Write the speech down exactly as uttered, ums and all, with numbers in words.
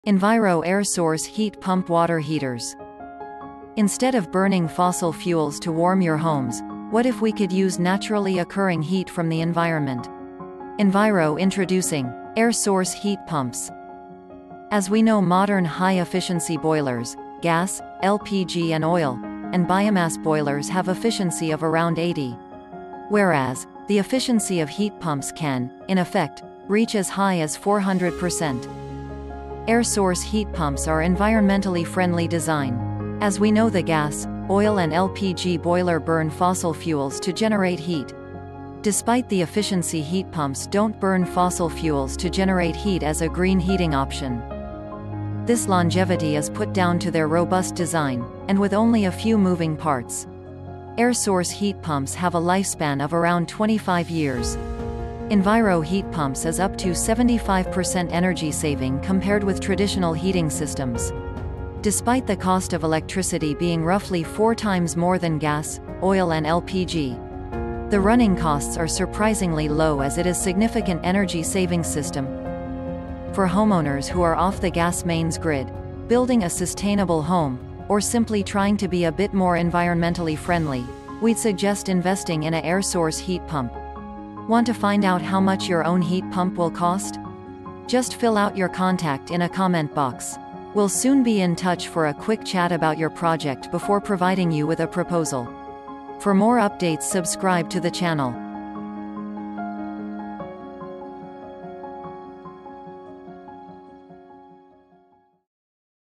Enviro air source heat pump water heaters. Instead of burning fossil fuels to warm your homes, what if we could use naturally occurring heat from the environment? Enviro introducing air source heat pumps. As we know, modern high-efficiency boilers, gas, L P G and oil, and biomass boilers have efficiency of around eighty. Whereas, the efficiency of heat pumps can, in effect, reach as high as four hundred percent. Air source heat pumps are environmentally friendly design. As we know, the gas, oil and L P G boiler burn fossil fuels to generate heat. Despite the efficiency, heat pumps don't burn fossil fuels to generate heat as a green heating option. This longevity is put down to their robust design, and with only a few moving parts. Air source heat pumps have a lifespan of around twenty-five years. Enviro heat pumps is up to seventy-five percent energy saving compared with traditional heating systems. Despite the cost of electricity being roughly four times more than gas, oil and L P G, the running costs are surprisingly low, as it is a significant energy-saving system. For homeowners who are off the gas mains grid, building a sustainable home, or simply trying to be a bit more environmentally friendly, we'd suggest investing in an air source heat pump. Want to find out how much your own heat pump will cost? Just fill out your contact in a comment box. We'll soon be in touch for a quick chat about your project before providing you with a proposal. For more updates, subscribe to the channel.